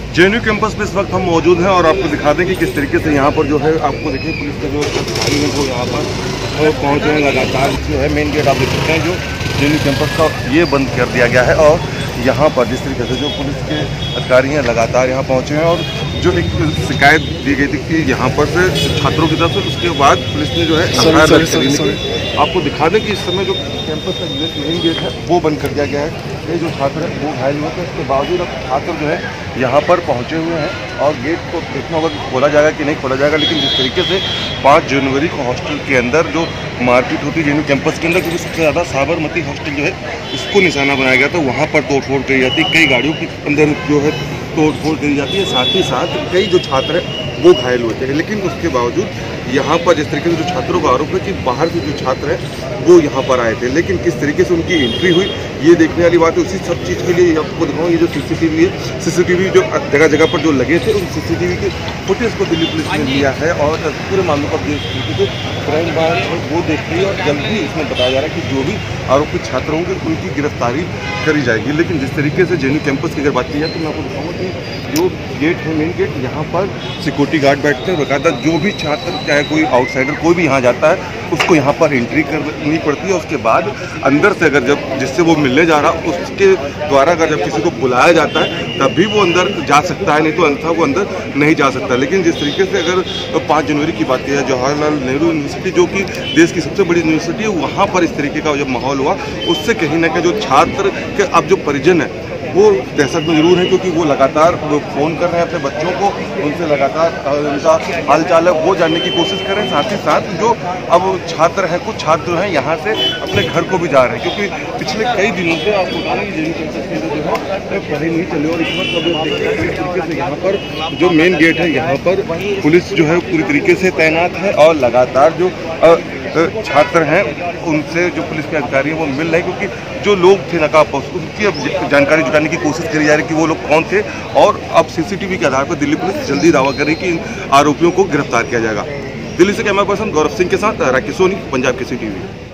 JNU campus पे इस वक्त हम मौजूद हैं और आपको दिखा दें कि किस तरीके से यहाँ पर जो है आपको देखिए पुलिस का जो अधिकारी है वो यहाँ पर पहुँच रहे हैं। लगातार जो है मेन गेट आप देख सकते हैं जो जेएनयू कैंपस का ये बंद कर दिया गया है और यहाँ पर जिस तरीके से जो पुलिस के अधिकारी हैं लगातार यहाँ पहुँचे हैं और जो एक शिकायत दी गई थी कि यहाँ पर से छात्रों की तरफ से, उसके बाद पुलिस ने जो है आपको दिखा दें कि इस समय जो कैंपस का मेन गेट है वो बंद कर दिया गया है। ये जो छात्र है वो घायल हुए थे, इसके बावजूद अब छात्र जो है यहाँ पर पहुँचे हुए हैं और गेट को देखना होगा कि खोला जाएगा कि नहीं खोला जाएगा। लेकिन जिस तरीके से 5 जनवरी को हॉस्टल के अंदर जो मारपीट होती है जेएनयू कैंपस के अंदर, क्योंकि सबसे ज़्यादा साबरमती हॉस्टल जो है इसको निशाना बनाया गया था, वहाँ पर तोड़फोड़ करी जाती है, कई गाड़ियों के अंदर जो है तोड़फोड़ करी जाती है, साथ ही साथ कई जो छात्र हैं वो घायल हुए थे। लेकिन उसके बावजूद यहाँ पर जिस तरीके से जो छात्रों का आरोप है कि बाहर से जो छात्र हैं वो यहाँ पर आए थे, लेकिन किस तरीके से उनकी एंट्री हुई ये देखने वाली बात है। उसी सब चीज़ के लिए आपको दिखाऊँ, ये जो सीसीटीवी है, सीसीटीवी जो जगह जगह पर जो लगे थे उन सीसीटीवी के फुटेज को दिल्ली पुलिस ने लिया है और पूरे मामले पर जिस तरीके से क्राइम ब्रांच वो देख रही है और जल्द ही इसमें बताया जा रहा है कि जो भी आरोपी छात्र होंगे उनकी गिरफ्तारी करी जाएगी। लेकिन जिस तरीके से जेएनयू कैंपस की अगर बात की जाए तो मैं आपको दिखाऊंगा कि जो गेट है मेन गेट, यहाँ पर सिक्योरिटी गार्ड बैठते हैं। बकायदा जो भी छात्र चाहे कोई आउटसाइडर कोई भी यहाँ जाता है उसको यहाँ पर एंट्री करनी पड़ती है। उसके बाद अंदर से अगर जब जिससे वो मिलने जा रहा उसके द्वारा अगर जब किसी को बुलाया जाता है तब भी वो अंदर जा सकता है, नहीं तो अन्यथा वो अंदर नहीं जा सकता। लेकिन जिस तरीके से अगर 5 जनवरी की बात की जाए, जवाहरलाल नेहरू यूनिवर्सिटी जो कि देश की सबसे बड़ी यूनिवर्सिटी है, वहाँ पर इस तरीके का जब माहौल हुआ उससे कहीं ना कहीं जो छात्र के अब जो परिजन है वो दहशत में जरूर है, क्योंकि वो लगातार फ़ोन कर रहे हैं अपने बच्चों को, उनसे लगातार उनका हाल चाल है वो जानने की कोशिश कर रहे हैं। साथ ही साथ जो अब छात्र हैं, कुछ छात्र हैं यहाँ से अपने घर को भी जा रहे हैं, क्योंकि पिछले कई दिनों से आपको बता दें जेएनयू कैंपस के अंदर जो है पढ़ाई नहीं चली और इस वक्त अब देखिए किस तरीके से यहाँ पर जो मेन गेट है यहाँ पर पुलिस जो है पूरी तरीके से तैनात है और लगातार जो छात्र हैं उनसे जो पुलिस के अधिकारी हैं वो मिल रहे हैं, क्योंकि जो लोग थे नकाबपोश उनकी अब जानकारी जुटाने की कोशिश करी जा रही है कि वो लोग कौन थे। और अब सीसीटीवी के आधार पर दिल्ली पुलिस जल्दी दावा कर रही है कि इन आरोपियों को गिरफ्तार किया जाएगा। दिल्ली से कैमरा पर्सन गौरव सिंह के साथ राकेश सोनी, पंजाब केसरी टीवी।